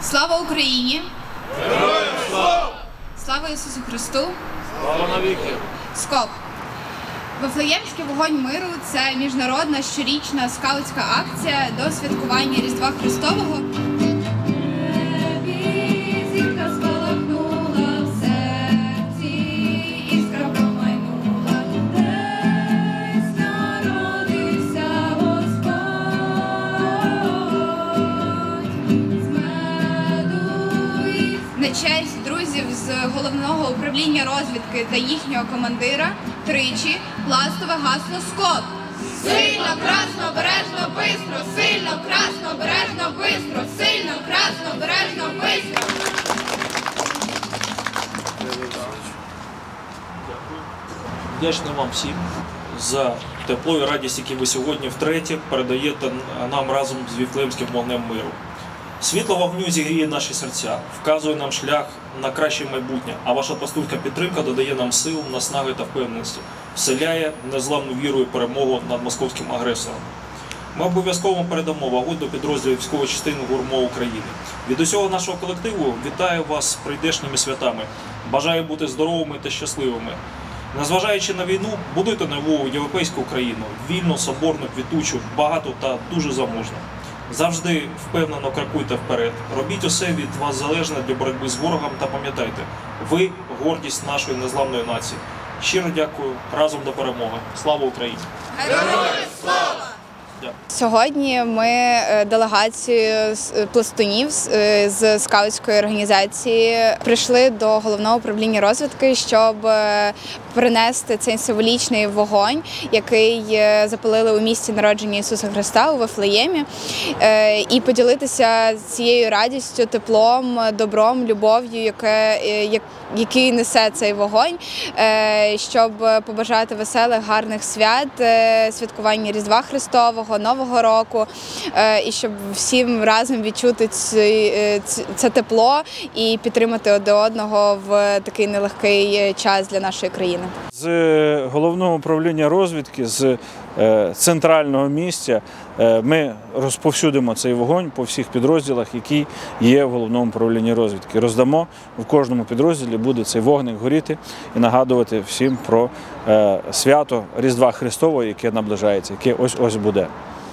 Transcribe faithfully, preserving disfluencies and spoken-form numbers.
Слава Україні! Героям слава! Слава Ісусу Христу! Слава навіки! СКОП. Вифлеємський вогонь миру – це міжнародна щорічна скаутська акція до святкування Різдва Христового. На честь друзів з головного управління розвідки та їхнього командира тричі пластове гасло СКОП. Сильно, красно, обережно, бистро! Сильно, красно, обережно, бистро! Сильно, красно, обережно, бистро! Вдячний вам всім за тепло і радість, які ви сьогодні втретє передаєте нам разом з Вифлеємським вогнем миру. Світло вогню зігріє наші серця, вказує нам шлях на краще майбутнє, а ваша пастушка підтримка додає нам сил, наснаги та впевненості, вселяє незламну віру і перемогу над московським агресором. Ми обов'язково передамо вагон до підрозділів військової частини ГУРМО України. Від усього нашого колективу вітаю вас з прийдешніми святами, бажаю бути здоровими та щасливими. Незважаючи на війну, будуйте нову європейську Україну, вільну, соборну, квітучу, багату та дуже заможну. Завжди впевнено крокуйте вперед, робіть усе від вас залежне для боротьби з ворогом та пам'ятайте, ви – гордість нашої незламної нації. Щиро дякую, разом до перемоги. Слава Україні! Героям слава! Сьогодні ми делегацією пластунів з скаутської організації прийшли до головного управління розвідки, щоб принести цей символічний вогонь, який запалили у місті народження Ісуса Христа у Вифлеємі, і поділитися цією радістю, теплом, добром, любов'ю, яке, який несе цей вогонь, щоб побажати веселих, гарних свят, святкування Різдва Христового, Нового року, і щоб всім разом відчути це тепло і підтримати один одного в такий нелегкий час для нашої країни. З головного управління розвідки, з центрального місця ми розповсюдимо цей вогонь по всіх підрозділах, які є в головному управлінні розвідки. Роздамо, в кожному підрозділі буде цей вогник горіти і нагадувати всім про свято Різдва Христового, яке наближається, яке ось-ось буде.